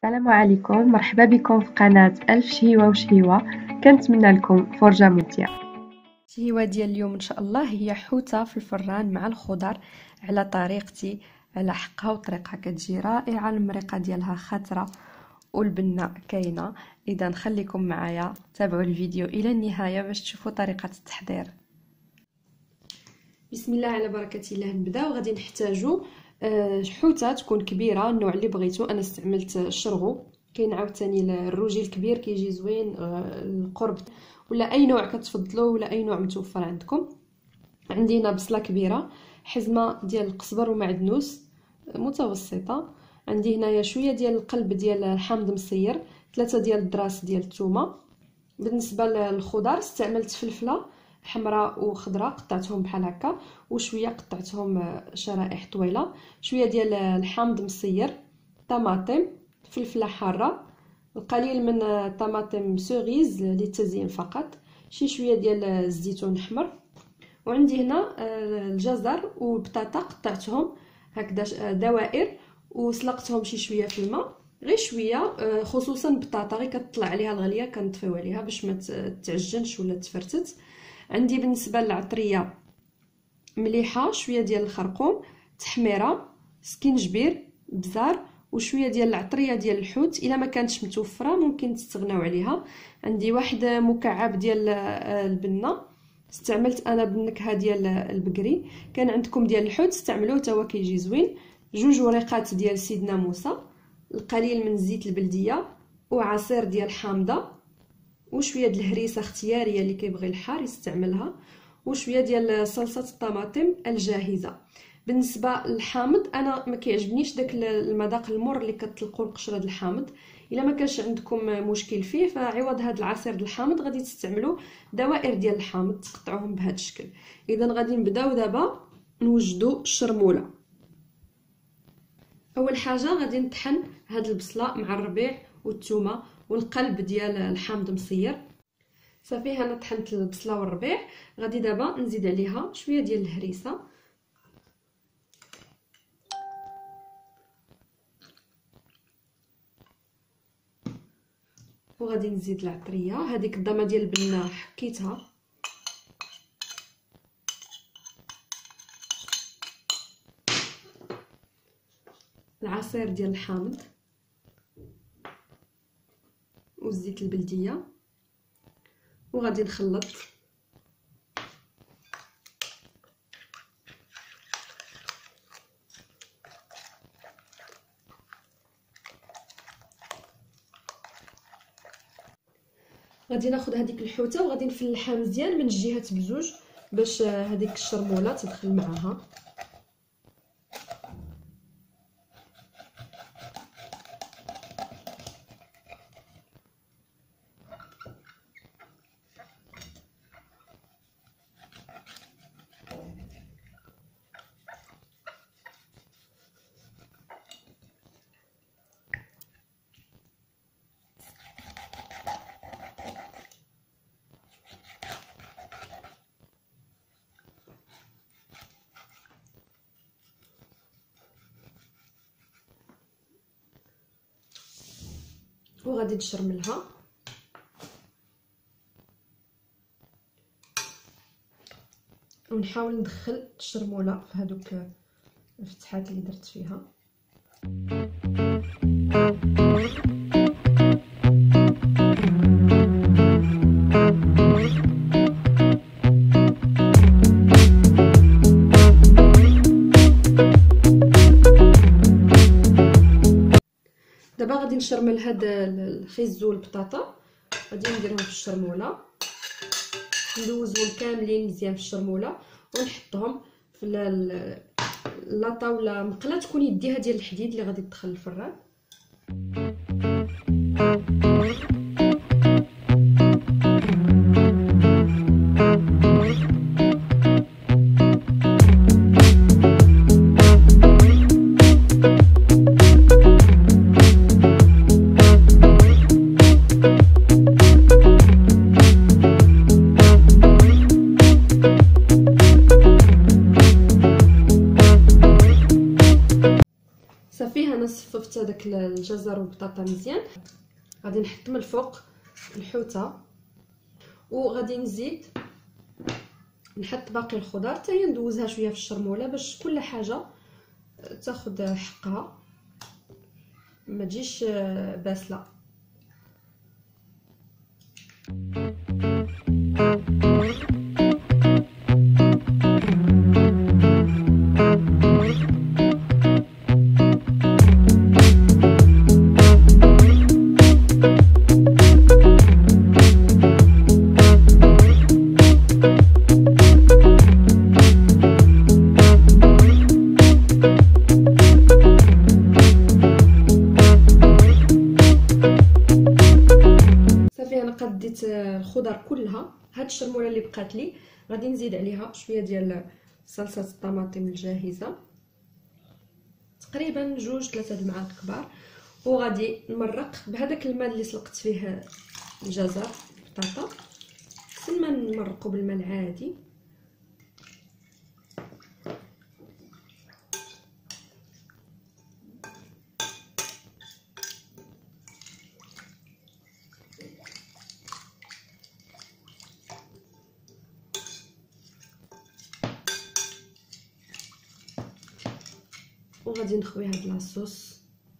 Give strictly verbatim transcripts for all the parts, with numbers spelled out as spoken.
السلام عليكم، مرحبا بكم في قناة ألف شهيوة وشهيوة. كنتمنى لكم فرجة ممتعة. الشهيوة ديال اليوم إن شاء الله هي حوتة في الفران مع الخضر على طريقتي، على حقها وطريقها، كتجي رائعة. المريقة ديالها خطرة والبنة كاينة. إذا خليكم معايا، تابعوا الفيديو إلى النهاية باش تشوفوا طريقة التحضير. بسم الله على بركة الله. نبداو. غادي نحتاجو حوته تكون كبيره، النوع اللي بغيتو. انا استعملت الشرغو، كاين عاوتاني الروجي الكبير كيجي زوين، القرب، ولا اي نوع كتفضلوه، ولا اي نوع متوفر عندكم. عندي هنا بصله كبيره، حزمه ديال القزبر ومعدنوس متوسطه. عندي هنايا شويه ديال القلب ديال الحامض مصير، ثلاثه ديال الدراس ديال الثومه. بالنسبه للخضر استعملت فلفله حمراء وخضراء، قطعتهم بحال هكا، وشويه قطعتهم شرائح طويله، شويه ديال الحامض مصير، طماطم، فلفله حاره، القليل من طماطم سوريز للتزيين فقط، شي شويه ديال الزيتون الاحمر. وعندي هنا الجزر وبطاطا، قطعتهم هكذا دوائر وسلقتهم شي شويه في الماء، غير شويه، خصوصا البطاطا غير كتطلع عليها الغليه كنطفيو عليها باش ما تعجنش ولا تفرتت. عندي بالنسبه للعطريه مليحه، شويه ديال الخرقوم، تحميره، سكينجبير، بزار، وشويه ديال العطريه ديال الحوت. الا ما كانتش متوفره ممكن تستغناو عليها. عندي واحد مكعب ديال البنه، استعملت انا بالنكهه ديال البقري. كان عندكم ديال الحوت استعملوه حتى هو كيجي زوين. جوج وريقات ديال سيدنا موسى، القليل من الزيت البلديه، وعصير ديال حامضه، وشويه ديال الهريسه اختياريه اللي كيبغي الحار يستعملها، وشويه ديال صلصه الطماطم الجاهزه. بالنسبه للحامض انا ما كيعجبنيش داك المذاق المر اللي كتلقوا القشره ديال الحامض. الا ما كانش عندكم مشكل فيه، فعوض هذا العصير ديال الحامض غادي تستعملوا دوائر ديال الحامض تقطعوهم بهذا الشكل. اذا غادي نبداو دابا نوجدوا الشرموله. اول حاجه غادي نطحن هاد البصله مع الربيع والثومه والقلب ديال الحامض مصير. صافي انا طحنت البصله والربيع. غادي دابا نزيد عليها شويه ديال الهريسه، وغادي نزيد العطريه. هذيك الضمه ديال البنه حكيتها، العصير ديال الحامض والزيت البلديه، وغادي نخلط. غادي ناخذ هذيك الحوته وغادي نفلحها مزيان من الجهات بجوج باش هذيك الشرموله تدخل معاها. وغادي نشرملها. ونحاول ندخل الشرموله في هذوك الفتحات اللي درت فيها. دابا غادي نشرمل هاد الخيزو والبطاطا، غادي نديرهم في الشرموله، ندوزهم كاملين مزيان في الشرموله، ونحطهم في لاطا ولا مقله تكون يديها ديال الحديد اللي غادي تدخل الفران. صفيت داك الجزر والبطاطا مزيان. غادي نحط من الفوق الحوته، وغادي نزيد نحط باقي الخضر حتى هي ندوزها شويه في الشرموله باش كل حاجه تاخذ حقها ما تجيش باسله. قديت الخضر كلها. هاد الشرموله اللي بقات لي غادي نزيد عليها شويه ديال صلصه الطماطم الجاهزه، تقريبا جوج ثلاثه المعالق كبار، وغادي نمرق بهذاك الماء اللي سلقت فيه الجزر البطاطا. حسن ما نمرقوا بالماء العادي. وغادي نخوي هاد لاصوص.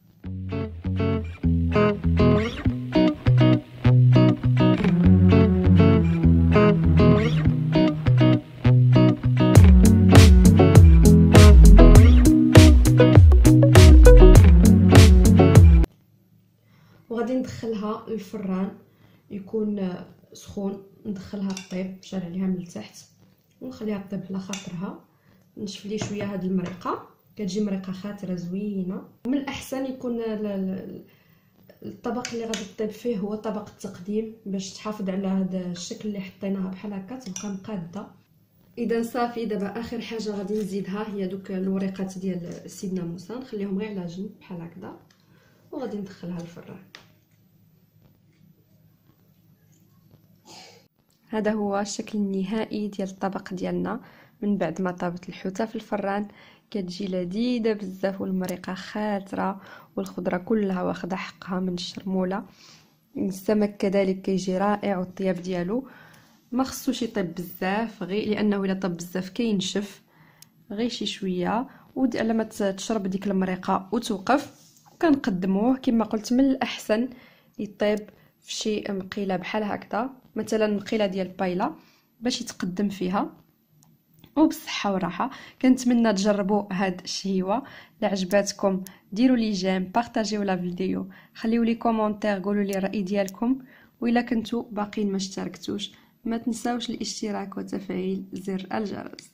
وغادي ندخلها للفران يكون سخون، ندخلها طيب، نشعل عليها من التحت ونخليها طيب على خاطرها. نشف لي شويه هاد المريقه، كتجي مريقه خاطره زوينه. ومن الاحسن يكون الطبق اللي غادي طيب فيه هو طبق التقديم باش تحافظ على هذا الشكل اللي حطيناها بحال هكا تبقى مقاده. اذا صافي دابا اخر حاجه غادي نزيدها هي دوك الوريقات ديال سيدنا موسى، نخليهم غير على جنب بحال هكذا وغادي ندخلها للفران. هذا هو الشكل النهائي ديال الطبق ديالنا من بعد ما طابت الحوته في الفران. كتجي لذيذه بزاف والمريقه خاطره والخضره كلها واخده حقها من الشرموله. السمك كذلك كيجي رائع، والطياب ديالو ما خصوش يطيب بزاف، غير لانه الا طاب بزاف كينشف، غير شي شويه على ما تشرب ديك المريقه وتوقف. وكنقدموه كما قلت من الاحسن يطيب في شي مقيله بحال هكذا، مثلا مقيله ديال بايلا باش يتقدم فيها وبالصحه والراحه. كنتمنى تجربوا هاد الشهيوه. لا عجباتكم ديروا لي جيم، بارطاجيو لا فيديو، خليوا لي كومونتير، قولوا لي الراي ديالكم. والا كنتو باقيين ما اشتركتوش ما تنساوش الاشتراك وتفعيل زر الجرس.